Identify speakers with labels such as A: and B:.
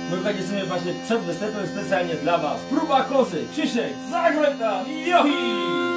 A: Mrukać sobie właśnie przed występem specjalnie dla was. Próba kosy, Krzysiek, zagraj tam, johi!